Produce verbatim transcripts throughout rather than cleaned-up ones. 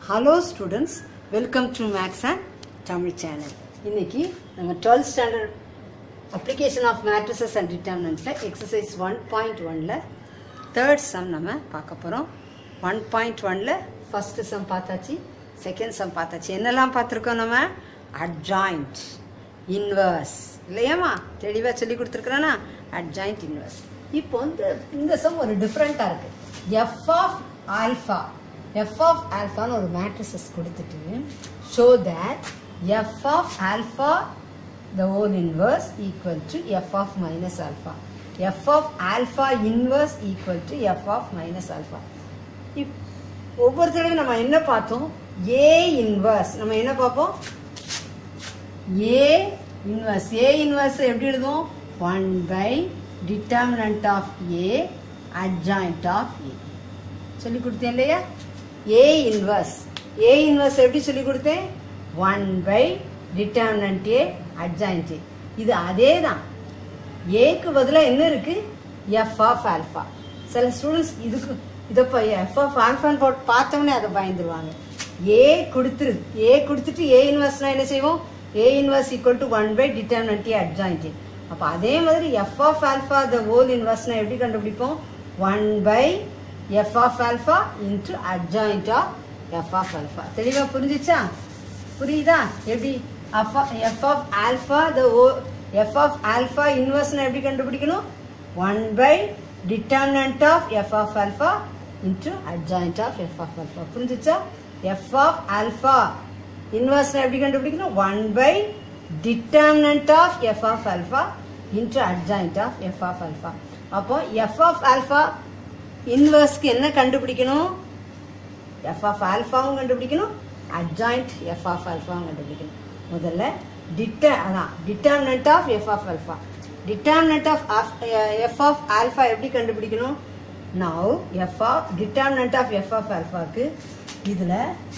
Hello students, welcome to Max and Tamil channel. இன்னைக்கு நம்ம twelfth standard application of matrices and determinants exercise one point one ல third sum நம்ம பார்க்க போறோம். one point one ல first sum பார்த்தாச்சு, second sum பார்த்தாச்சு. என்னெல்லாம் பார்த்திருக்கோம் நம்ம? adjoint, inverse. இல்லையாமா? தெளிவா சொல்லி கொடுத்திருக்கறானா? adjoint, inverse. இப்போ இந்த இந்த sum ஒரு டிஃபரண்டா இருக்கு. f of alpha f of alpha னு ஒரு matrices கொடுத்துட்டு show that f of alpha the whole inverse equal to f of minus alpha, f of alpha inverse equal to f of minus alpha. இப் ஒவ்வொரு தடவையும் நம்ம என்ன பார்த்தோம்? a inverse நம்ம என்ன பார்ப்போம்? a inverse a inverse எப்படி எழுதுவோம்? one by determinant of a adjoint of a சொல்லி கொடுத்தேன் இல்லையா? a inverse a inverse எப்படி சொல்லி கொடுத்தேன்? one by determinant a adjoint a. இது அதே தான். a க்கு பதிலா என்ன இருக்கு? f of alpha. சில ஸ்டூடண்ட்ஸ் இதுக்கு இத f of alpha ன்னு போட்டு பார்த்தவனே அதை பயந்துருவாங்க. a கொடுத்துரு a கொடுத்துட்டு a inverse னா என்ன செய்வோம்? a inverse equal to one by determinant a adjoint a. அப்ப அதே மாதிரி f of alpha the whole inverse னா எப்படி கண்டுபிடிப்போம்? one by f of alpha into adjoint of f of alpha. தெளிவா புரிஞ்சுச்சா? புரியுதா? எப்படி f of alpha the f of alpha inverse னா எப்படி கண்டுபிடிக்கணும்? one by determinant of f of alpha into adjoint of f of alpha. புரிஞ்சுச்சா? f of alpha inverse னா எப்படி கண்டுபிடிக்கணும்? one by determinant of f of alpha into adjoint of f of alpha. அப்போ f of alpha inverse க்கு என்ன கண்டுபிடிக்கணும்? f of alpha வும் கண்டுபிடிக்கணும், adjoint f of alpha வும் கண்டுபிடிக்கணும். முதல்ல determinant of f of alpha. Determinant of f of alpha எப்படி கண்டுபிடிக்கணும்? Now f of determinant of f of alpha க்கு இதுல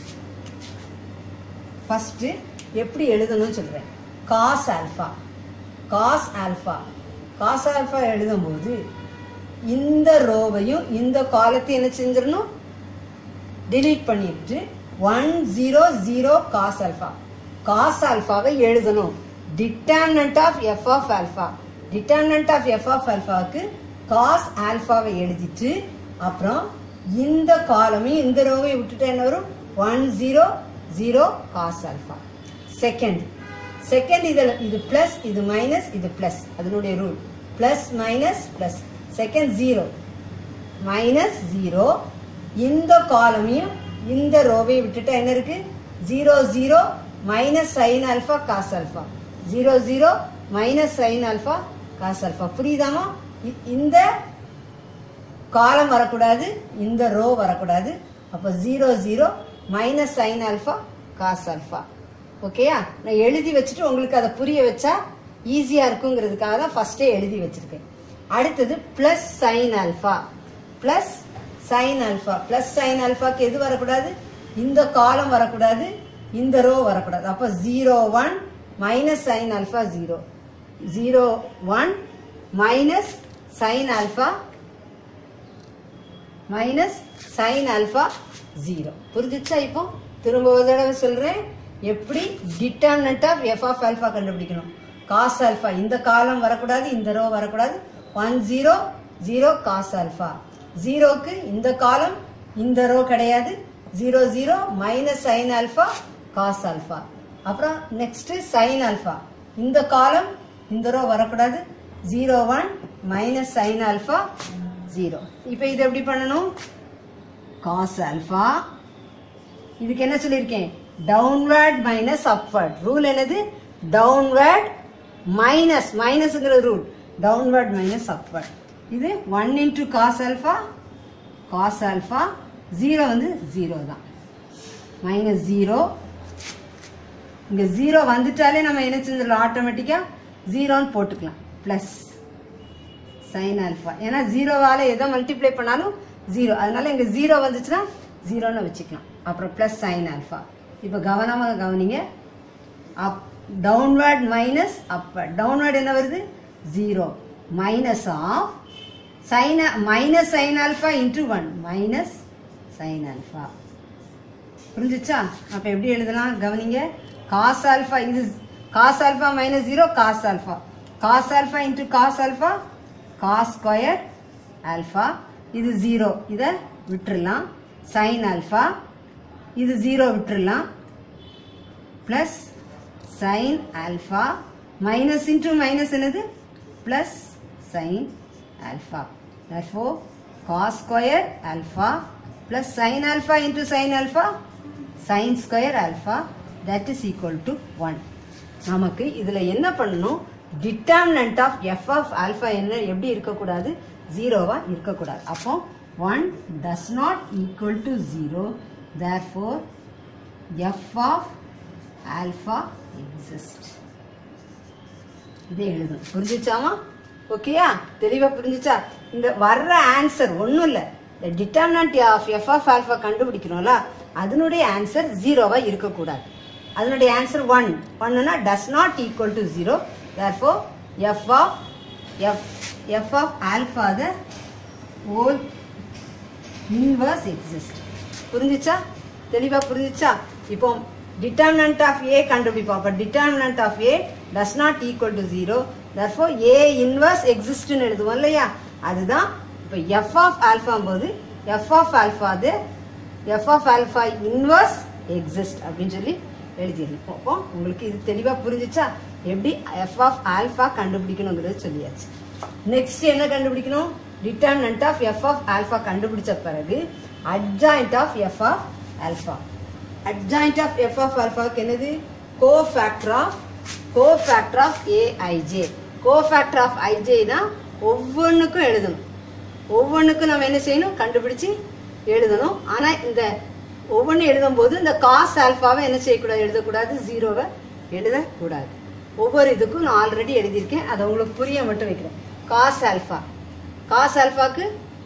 first எப்படி எழுதணும்னு சொல்றேன். cos alpha cos alpha cos alpha எழுதும்போது இந்த ரோவையும் இந்த காலத்தை என்ன செஞ்சிரணும்? delete பண்ணிட்டு one zero zero cos alpha cos alphaவை எழுதணும். determinant of f of alpha determinant of f of alpha க்கு cos alphaவை எழுதிட்டு அப்புறம் இந்த காலமையும் இந்த ரோவை விட்டுட்டு என்ன வரும்? one zero zero cos alpha. Second second இதில் இது பிளஸ் இது மைனஸ் இது பிளஸ், அதனுடைய rule plus minus plus. Second zero minus zero, இந்த காலமையும் இந்த ரோவை விட்டுட்டு என்ன இருக்கு? Zero zero minus sine alpha cos alpha, zero zero minus sine alpha cos alpha. புரியுதாமா? இந்த காலம் வரக்கூடாது, இந்த ரோ வரக்கூடாது. அப்ப zero zero minus sine alpha cos alpha. ஓகேயா? நான் எழுதி வச்சுட்டு உங்களுக்கு அதை புரிய வச்சா ஈஸியா இருக்குங்கிறதுக்காக தான் ஃபர்ஸ்டே எழுதி வச்சிருக்கேன். அடுத்தது plus sine alpha plus sine alpha plus sine ஆல்பாக்கு எது வரக்கூடாது? இந்த காலம் வரக்கூடாது, இந்த ரோ வரக்கூடாது. அப்ப zero one minus sine alpha zero, zero one minus sine alpha minus sine alpha zero. புரிஞ்சுச்சா? இப்போ திரும்ப ஒரு தடவை சொல்றேன். எப்படி determinant of f of alpha கண்டுபிடிக்கணும்? cos alpha இந்த காலம் வரக்கூடாது, இந்த ரோ வரக்கூடாது. one zero zero cos alpha, ஜீரோக்கு இந்த காலம் இந்த ரோ கிடையாது. Zero zero minus sine alpha cos alpha. அப்புறம் நெக்ஸ்ட் சைன் ஆல்பா, இந்த காலம் இந்த ரோ வரக்கூடாது. Zero one minus sine alpha zero. இப்போ இது எப்படி பண்ணணும்? cos alpha இதுக்கு என்ன சொல்லியிருக்கேன்? Downward minus upward. ரூல் என்னது? டவுன்வர்ட் மைனஸ் மைனஸ்ங்கிற ரூல் டவுன்வர்ட் மைனஸ் அப்வர்ட். இது one into cos alpha cos alpha, zero வந்து ஜீரோ தான், மைனஸ் ஜீரோ. இங்க ஜீரோ வந்துட்டாலே நம்ம என்ன செஞ்சிடலாம்? ஆட்டோமேட்டிக்கா ஜீரோன்னு போட்டுக்கலாம். பிளஸ் சைன் ஆல்பா, ஏன்னா ஜீரோவால எதை மல்டிப்ளை பண்ணாலும் ஜீரோ, அதனால இங்க ஜீரோ வந்துச்சுன்னா ஜீரோன்னு வச்சுக்கலாம். அப்புறம் பிளஸ் சைன் ஆல்பா. இப்ப கவனமாக கவனிங்க. Up downward minus upward. Downward என்ன வருது? Zero minus of sine minus sine alpha into one minus sine alpha. புரிஞ்சுச்சா? அப்போ எப்படி எழுதலாம் கவனிங்க. காஸ் ஆல்ஃபா, இது cos alpha minus zero cos alpha, cos alpha into cos alpha cos square alpha, இது zero, இதை விட்டுடலாம். சைன் ஆல்ஃபா, இது ஜீரோ விட்டுடலாம். Plus sine alpha minus into minus என்னது plus sine alpha. therefore cos square alpha plus sin alpha into sin alpha sin square alpha that is equal to one. நமக்கு இதில் என்ன பண்ணணும், determinant of f of alpha என்ன எப்படி இருக்கக்கூடாது, ஜீரோவாக இருக்கக்கூடாது. அப்போ one does not equal to zero, therefore f of alpha exist. இதை எழுதும். புரிஞ்சிச்சாமா? ஓகேயா? தெளிவாக புரிஞ்சிச்சா? இந்த வர்ற ஆன்சர் ஒன்றும் இல்லை, இந்த determinant of f of alpha கண்டுபிடிக்கணும்ல, அதனுடைய ஆன்சர் ஜீரோவாக இருக்கக்கூடாது. அதனுடைய ஆன்சர் ஒன், ஒன்னுனா does not equal to zero, therefore f of f f of alpha the whole inverse exist. புரிஞ்சிச்சா? தெளிவாக புரிஞ்சிச்சா? இப்போ டிட்டர்மினன்ட் ஆஃப் ஏ கண்டுபிடிப்போம். அப்போ determinant of A does not equal to zero, therefore A inverse எக்ஸிஸ்ட்னு எழுதுவோம் இல்லையா, அதுதான் இப்போ எஃப் ஆஃப் ஆல்ஃபா போது எஃப் ஆஃப் ஆல்ஃபா அது f of alpha inverse exist அப்படின்னு சொல்லி எழுதிடணும். அப்போ உங்களுக்கு இது தெளிவாக புரிஞ்சிச்சா? எப்படி எஃப் ஆஃப் ஆல்ஃபா கண்டுபிடிக்கணுங்கிறது சொல்லியாச்சு. நெக்ஸ்ட் என்ன கண்டுபிடிக்கணும், determinant of f of alpha கண்டுபிடிச்ச பிறகு adjoint of f of alpha. Adjoint of f of ஆல்ஃபாவுக்கு என்னது, cofactor of cofactor of a i j. Cofactor of ஐஜேனா ஒவ்வொன்றுக்கும் எழுதணும். ஒவ்வொன்றுக்கும் நம்ம என்ன செய்யணும், கண்டுபிடிச்சி எழுதணும். ஆனால் இந்த ஒவ்வொன்று எழுதும் போது இந்த காஸ் ஆல்ஃபாவை என்ன செய்யக்கூடாது, எழுதக்கூடாது, ஜீரோவை எழுதக்கூடாது. ஒவ்வொரு இதுக்கும் நான் ஆல்ரெடி எழுதியிருக்கேன், அதை உங்களுக்கு புரிய மட்டும் வைக்கிறேன். காஸ் ஆல்ஃபா, காஸ் ஆல்ஃபாக்கு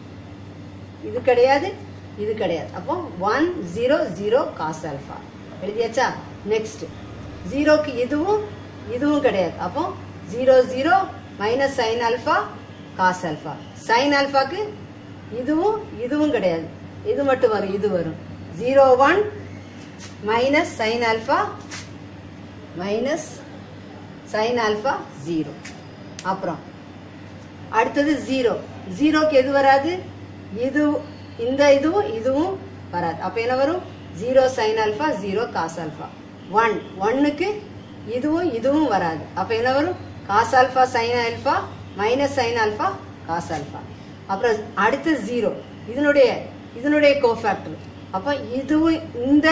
இது கிடையாது, இது கிடையாது. அப்போ one zero zero cos alpha எழுதியாச்சா? நெக்ஸ்ட் ஜீரோக்கு இதுவும் இதுவும் கிடையாது. அப்போ zero zero minus sine alpha cos alpha. Sine ஆல்ஃபாக்கு இதுவும் இதுவும் கிடையாது, இது மட்டும் வரும், இது வரும். Zero one minus sine alpha minus sine alpha zero. அப்புறம் அடுத்தது ஜீரோ, ஜீரோக்கு எது வராது, இது இந்த இதுவும் இதுவும் வராது. அப்போ என்ன வரும், zero sine alpha zero cos alpha. One ஒன்னுக்கு இதுவும் இதுவும் வராது. அப்போ என்ன வரும், cos alpha sine alpha minus sine alpha cos alpha. அப்புறம் அடுத்து ஜீரோ, இதனுடைய இதனுடைய கோஃபேக்டர். அப்போ இதுவும் இந்த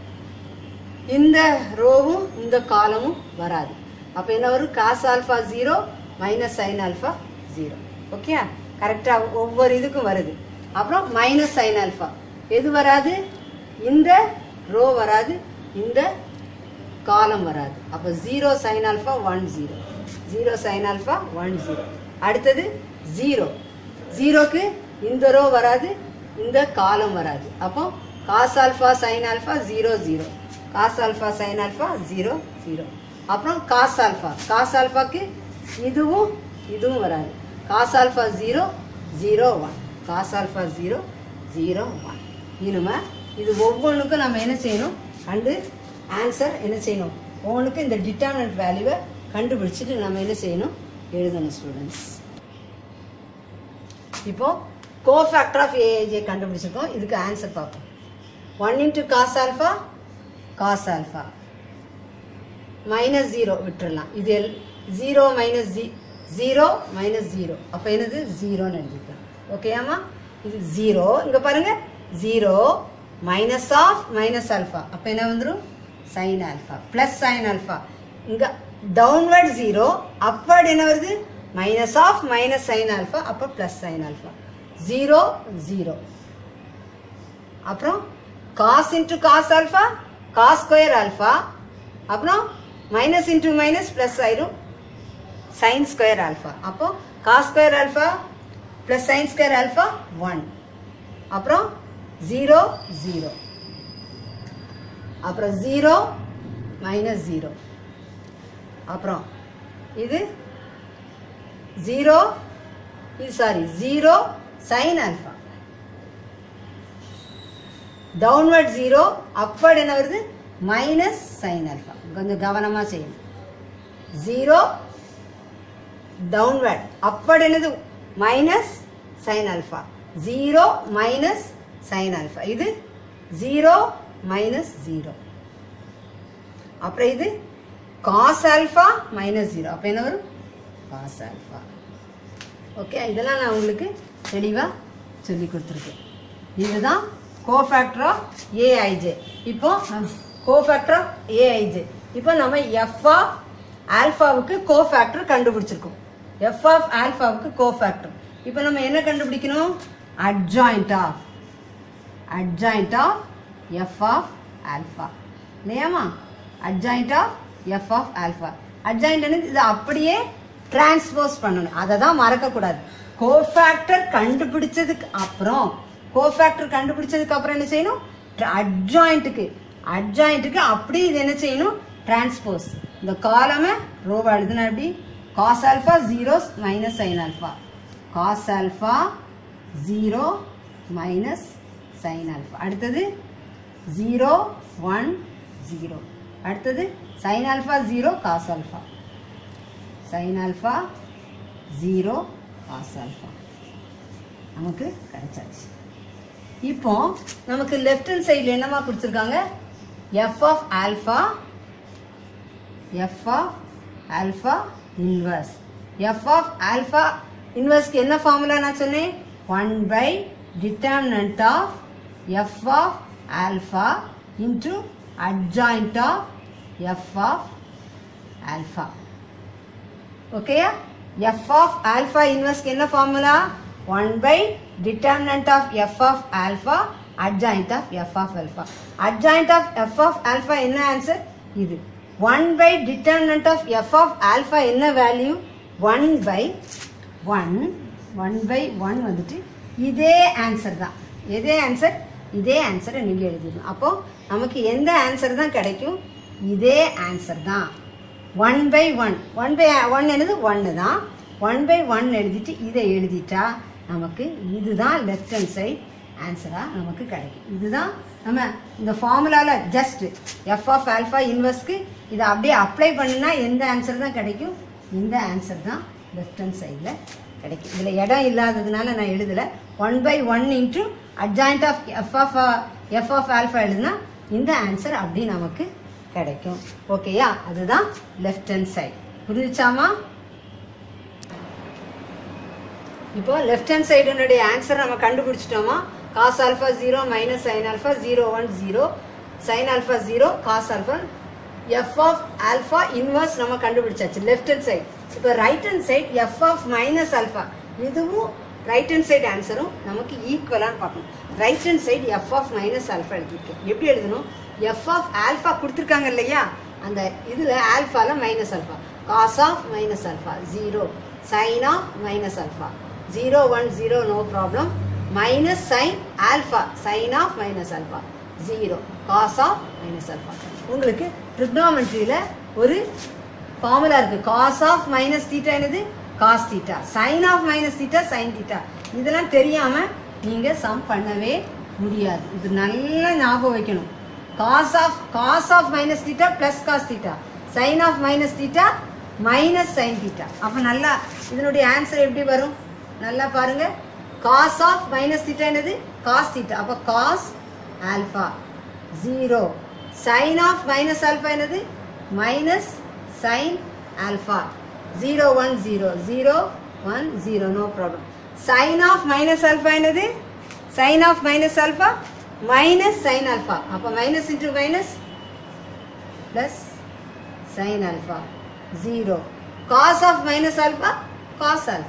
இந்த ரோவும் இந்த காலமும் வராது. அப்போ என்ன வரும், cos alpha zero minus sine alpha zero. Okay, கரெக்டாக ஒவ்வொரு இதுக்கும் வருது. அப்புறம் மைனஸ் சைன் ஆல்ஃபா எது வராது, இந்த ரோ வராது, இந்த காலம் வராது. அப்போ zero sine alpha one zero, zero sine alpha one zero. அடுத்தது ஜீரோ, ஜீரோக்கு இந்த ரோ வராது, இந்த காலம் வராது. அப்போ cos alpha sine alpha zero zero, cos alpha sine alpha zero zero. அப்புறம் காஸ் ஆல்ஃபா, காஸ் ஆல்ஃபாக்கு இதுவும் இதுவும் வராது. Cos alpha zero zero one, cos alpha zero zero one. இனிமே இது ஒவ்வொன்றுக்கும் நம்ம என்ன செய்யணும், அண்டு ஆன்சர் என்ன செய்யணும், ஒவ்வொன்றுக்கும் இந்த டிட்டர்மினன்ட் வேல்யூவை கண்டுபிடிச்சிட்டு நம்ம என்ன செய்யணும், எழுதணும் ஸ்டூடெண்ட்ஸ். இப்போ கோஃபேக்டர் ஆஃப் ஏஐஜே கண்டுபிடிச்சிருக்கோம். இதுக்கு ஆன்சர் பார்ப்போம். One into cos alpha cos alpha minus zero விட்டுடலாம். இது l zero minus g zero minus zero, அப்போ என்னது ஜீரோன்னு எழுதிக்கலாம். ஓகேயாமா? இது ஜீரோ, இங்கே பாருங்க zero minus of minus alpha, அப்போ என்ன வந்துடும் sine alpha plus sine alpha. இங்கே டவுன்வர்ட் ஜீரோ, அப்வர்ட் என்ன வருது minus of minus sine alpha, அப்போ plus sine alpha. Zero zero. அப்புறம் cos into cos alpha cos square alpha, அப்புறம் மைனஸ் இன்ட்டு மைனஸ் ப்ளஸ் ஆயிரும் சைன் ஸ்கொயர் ஆல்ஃபா. அப்போ cos square alpha plus sine square alpha one. அப்புறம் zero zero, அப்புறம் zero minus zero, அப்புறம் இது zero, இது sorry zero sine alpha downward zero, upward என்ன வருது minus sin alpha. கொஞ்சம் கவனமா செய்யணும். zero downward, upward என்னது minus sin alpha. zero minus sin alpha. இது zero minus zero. அப்புறம் இது cos alpha minus zero. அப்ப என்ன வரும் cos alpha. ஓகே, இதெல்லாம் நான் உங்களுக்கு தெளிவா சொல்லி கொடுத்துருக்கேன். இதுதான் cofactor of aij. இப்போ cofactor of aij. இப்போ நம்ம f of alphaவுக்கு cofactor கண்டுபிடிச்சிருக்கோம். f of alphaவுக்கு cofactor. இப்போ நம்ம என்ன கண்டுபிடிக்கணும்? adjoint of adjoint of f of alpha. இல்லையாமா? adjoint of f of alpha. adjoint என்னது? இது அப்படியே டிரான்ஸ்போஸ் பண்ணணும். அதை தான் மறக்க கூடாது. கோஃபேக்டர் கண்டுபிடிச்சதுக்கு அப்புறம் கோஃபேக்டர் கண்டுபிடிச்சதுக்கு அப்புறம் என்ன செய்யணும்? அட்ஜாயிண்ட்டுக்கு அட்ஜாயிண்ட்டுக்கு அப்படி இது என்ன செய்யணும்? டிரான்ஸ்போஸ். இந்த காலமை ரோவா எழுதுனா எப்படி? cos alpha zero minus sin alpha. cos alpha zero minus sin alpha. அடுத்தது zero one zero. அடுத்தது sin alpha zero cos alpha. sin alpha zero cos alpha. நமக்கு கிடைச்சாச்சு. இப்போ நமக்கு லெஃப்ட் ஹேண்ட் சைடுல என்னமா கொடுத்திருக்காங்க? f of alpha f of alpha inverse. f of alpha inverse க்கு என்ன ஃபார்முலா நான் சொன்னேன்? one by determinant of f of alpha into adjoint of f of alpha. ஓகேயா? f of alpha inverse க்கு என்ன formula? one by determinant of f of alpha adjoint of f of alpha. adjoint of f of alpha என்ன answer? இது one by determinant of f of alpha என்ன value? one by one. one by one வந்துட்டு இதே answer தான். இதே answer இதே ஆன்சரை நீங்க எழுதிடணும். அப்போ நமக்கு எந்த ஆன்சர் தான் கிடைக்கும்? இதே ஆன்சர் தான். one by one. one by one என்னது? one தான். one by one எழுதிட்டு இதை எழுதிட்டா நமக்கு இதுதான் லெஃப்ட் ஹேண்ட் சைடு ஆன்சரா நமக்கு கிடைக்கும். இதுதான் நம்ம இந்த ஃபார்முலால ஜஸ்ட் f of alpha இன்வெர்ஸ்க்கு இதை அப்படியே அப்ளை பண்ணினா எந்த ஆன்சர் தான் கிடைக்கும்? இந்த ஆன்சர் தான் லெஃப்ட் ஹேண்ட் சைடில் கிடைக்கும். இதில் இடம் இல்லாததுனால நான் எழுதலை. One by one into adjoint of f of f of alpha எழுதுனா இந்த ஆன்சர் அப்படி நமக்கு கிடைக்கும். ஓகேயா? அதுதான் லெஃப்ட் ஹேண்ட் சைடு. புரிஞ்சுச்சாமா? இப்போ லெஃப்ட் ஹேண்ட் சைடுனுடைய ஆன்சர் நம்ம கண்டுபிடிச்சிட்டோமா? cos alpha zero minus sin alpha zero one zero sin alpha zero cos alpha. f of alpha inverse நம்ம கண்டுபிடிச்சாச்சு லெஃப்ட் ஹேண்ட் சைடு. இப்போ right hand side f of minus alpha, இதுவும் right hand side ஆன்சரும் நமக்கு ஈக்குவலான்னு பார்க்கணும். Right hand side f of minus alpha எழுதியிருக்கேன். எப்படி எழுதணும்? f of alpha கொடுத்துருக்காங்க இல்லையா? அந்த இதில் ஆல்ஃபாவில் minus alpha. cos of minus alpha zero, sin of minus alpha zero one zero, no problem. minus sin alpha, sin of minus alpha zero, cos of minus alpha. உங்களுக்கு trigonometryல ஒரு formula இருக்கு. cos of minus theta என்னது? cos theta. sin of minus theta sin theta. இதெல்லாம் தெரியாம நீங்க some பண்ணவே முடியாது. இது நல்லா ஞாபகம் வைக்கணும். cos of cos of minus theta plus cos theta, sin of minus theta minus sin theta. அப்ப நல்லா இதனுடைய ஆன்சர் எப்படி வரும்? நல்லா பாருங்க. cos of minus theta என்னது? cos theta. அப்ப cos alpha zero. sin of minus alpha என்னது? minus sin alpha zero one zero, zero one zero, no problem. sin of minus alpha என்னது? sin of minus alpha minus sin alpha. அப்ப minus into minus plus sin alpha zero. cos of minus alpha cos alpha.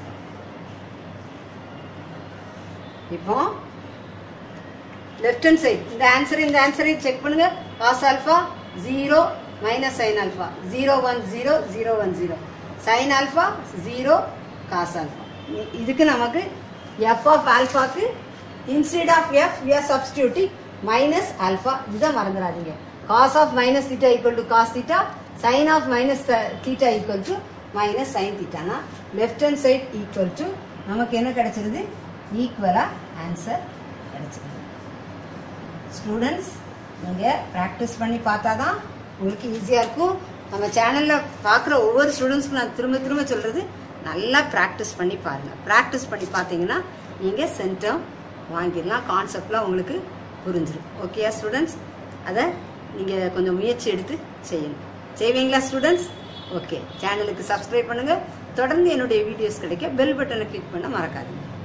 இப்போ left hand side இந்த answer இந்த ஆன்சரை check பண்ணுங்க. cos alpha zero minus sin alpha zero one zero, zero one zero, sin alpha zero, cos alpha. இதுக்கு நமக்கு f of alpha க்கு instead of f we are substituting minus alpha. இதை மறந்துடாதீங்க. cos of minus theta equal to cos theta, sin of minus theta equal to minus sin theta. னா left hand side equal to நமக்கு என்ன கிடைச்சிருது? ஈக்குவலா answer கிடைச்சிருக்கு. Students நீங்கள் practice பண்ணி பார்த்தா தான் உங்களுக்கு ஈஸியாக இருக்கும். நம்ம சேனலில் பார்க்குற ஒவ்வொரு ஸ்டூடெண்ட்ஸ்க்கும் நான் திரும்ப திரும்ப சொல்கிறது, நல்லா ப்ராக்டிஸ் பண்ணி பாருங்கள். ப்ராக்டிஸ் பண்ணி பார்த்தீங்கன்னா நீங்கள் சென்டம் வாங்கிடலாம். கான்செப்ட்லாம் உங்களுக்கு புரிஞ்சிடும். ஓகேயா ஸ்டூடெண்ட்ஸ்? அதை நீங்கள் கொஞ்சம் முயற்சி எடுத்து செய்யணும். செய்வீங்களா ஸ்டூடெண்ட்ஸ்? ஓகே, சேனலுக்கு சப்ஸ்கிரைப் பண்ணுங்கள். தொடர்ந்து என்னுடைய வீடியோஸ் கிடைக்க பெல் பட்டனை கிளிக் பண்ண மறக்காதீங்க.